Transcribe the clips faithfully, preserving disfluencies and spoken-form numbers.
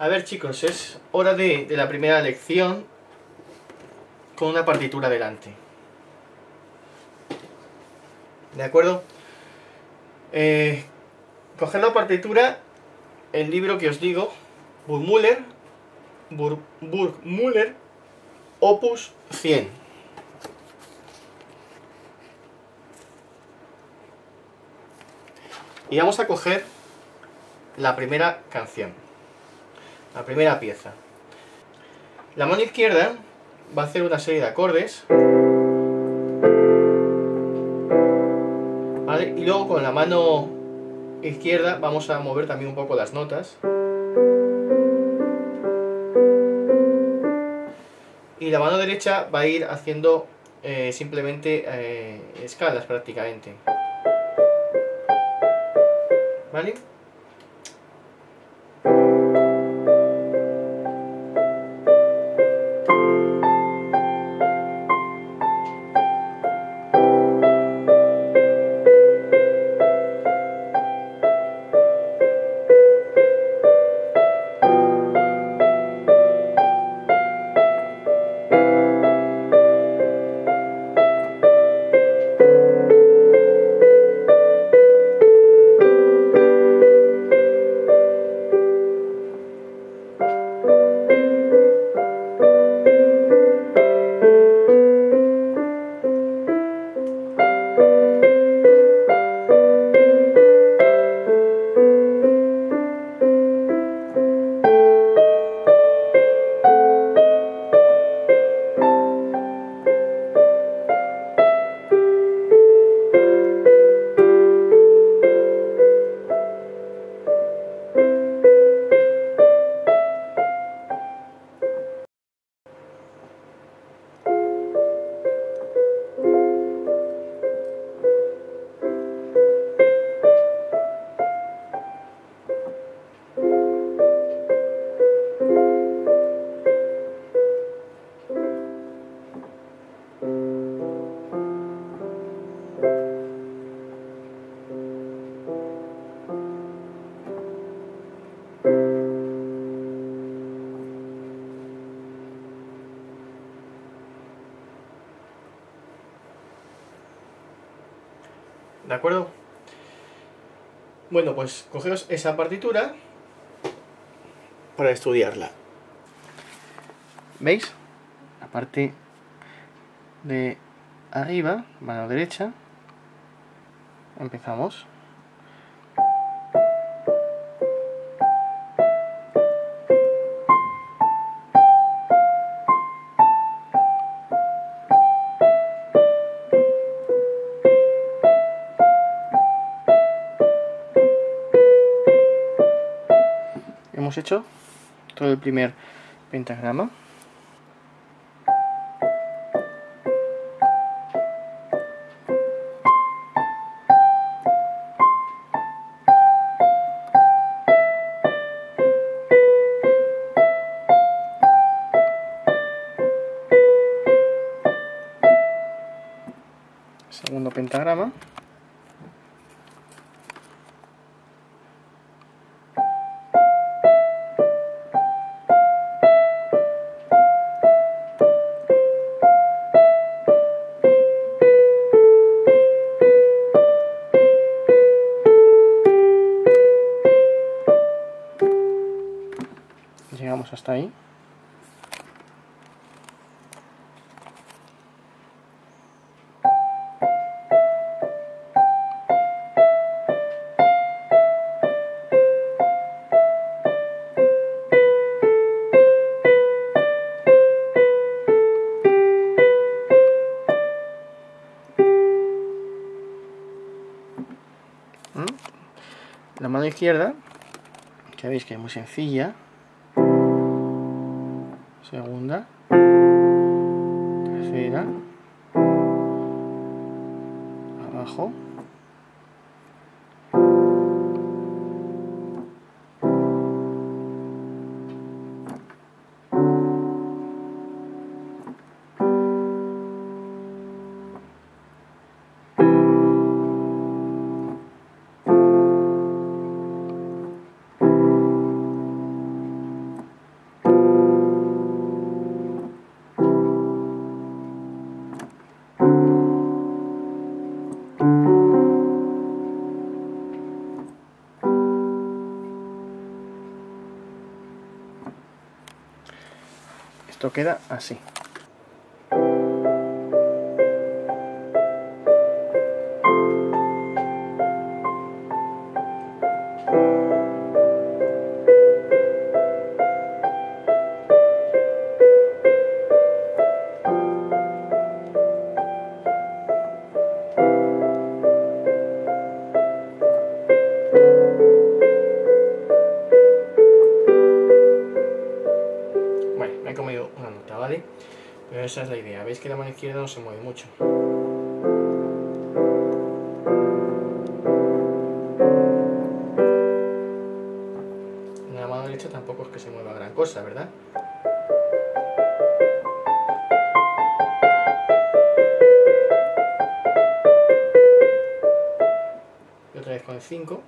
A ver, chicos, es hora de, de la primera lección con una partitura delante. ¿De acuerdo? Eh, coger la partitura, el libro que os digo, Burgmüller, Bur, Burgmüller, Opus cien. Y vamos a coger la primera canción, la primera pieza. La mano izquierda va a hacer una serie de acordes, ¿vale? Y luego con la mano izquierda vamos a mover también un poco las notas. Y la mano derecha va a ir haciendo eh, simplemente eh, escalas prácticamente. ¿Vale? ¿De acuerdo? Bueno, pues cogeros esa partitura para estudiarla. ¿Veis? La parte de arriba, mano derecha. Empezamos. Hemos hecho todo el primer pentagrama. Segundo pentagrama. Llegamos hasta ahí. La mano izquierda, que veis que es muy sencilla. Segunda, tercera, abajo, Esto queda así. Me he comido una nota, ¿vale? Pero esa es la idea. Veis que la mano izquierda no se mueve mucho. La mano derecha tampoco es que se mueva gran cosa, ¿verdad? Y otra vez con el cinco.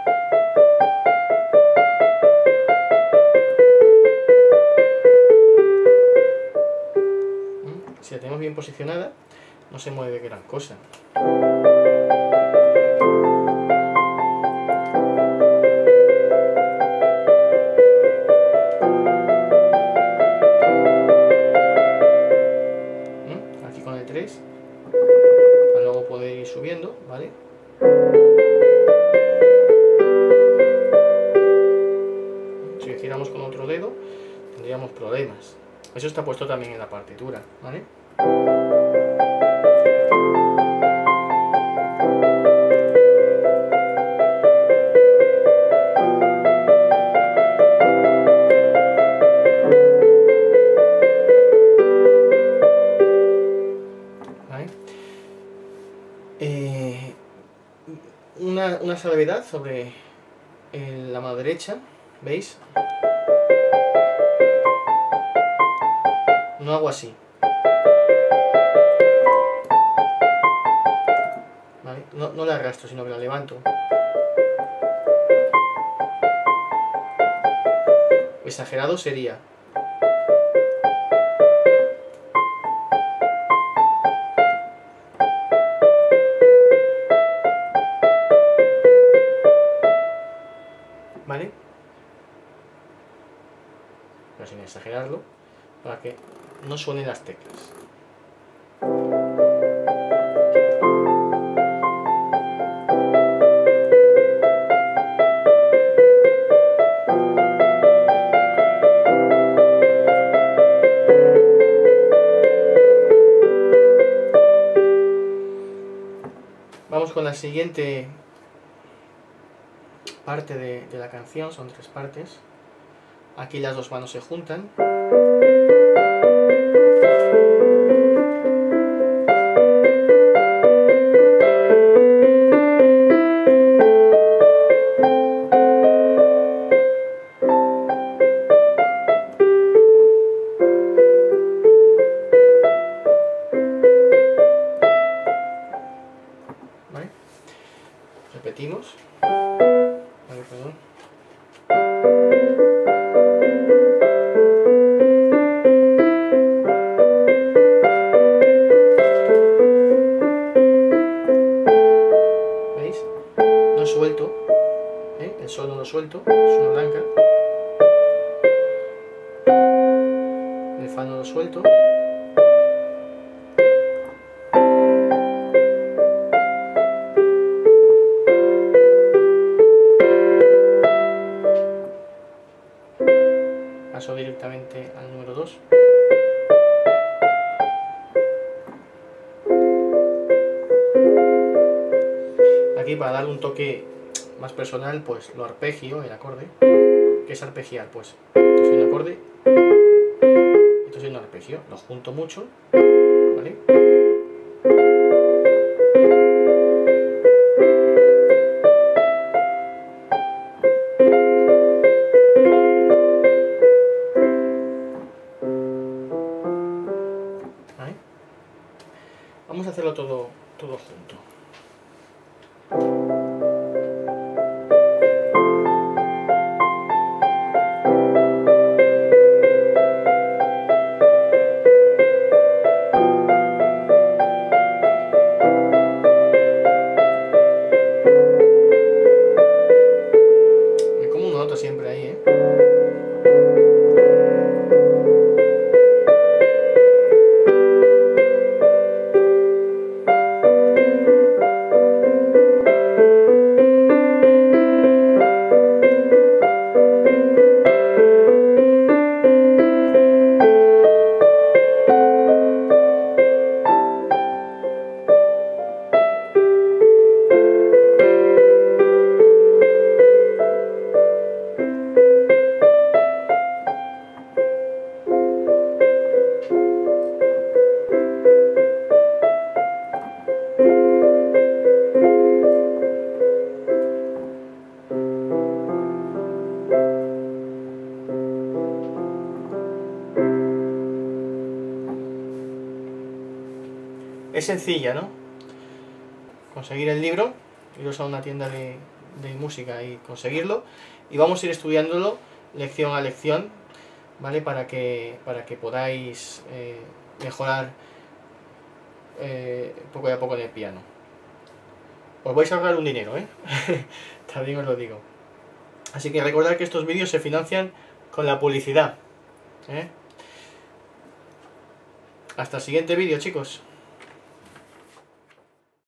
Si la tenemos bien posicionada, no se mueve gran cosa. Aquí con el tres, para luego poder ir subiendo, ¿vale? Si lo hiciéramos con otro dedo, tendríamos problemas. Eso está puesto también en la partitura, ¿vale? ¿Vale? Eh, una, una salvedad sobre el, la mano derecha, ¿veis? No hago así. ¿Vale? No, no la arrastro, sino que la levanto. Exagerado sería. ¿Vale? Pero sin exagerarlo, para que no suenen las teclas. Vamos con la siguiente parte de, de la canción, son tres partes. Aquí las dos manos se juntan. ¿Vale? Repetimos. Vale, perdón. ¿Veis? No suelto, ¿eh? El sol no lo suelto, es una blanca. El fa no lo suelto. Paso directamente al número dos. Aquí, para darle un toque más personal, pues lo arpegio, el acorde. ¿Qué es arpegiar? Pues esto es un acorde, esto es un arpegio, lo junto mucho, ¿vale? ¿Vale? Vamos a hacerlo todo, todo junto. Me como una nota siempre ahí, ¿eh? es sencilla, ¿no? Conseguir el libro, iros a una tienda de, de música y conseguirlo, y vamos a ir estudiándolo lección a lección, ¿vale? Para que, para que podáis eh, mejorar eh, poco a poco en el piano. Os vais a ahorrar un dinero, ¿eh? También os lo digo. Así que recordad que estos vídeos se financian con la publicidad, ¿eh? Hasta el siguiente vídeo, chicos.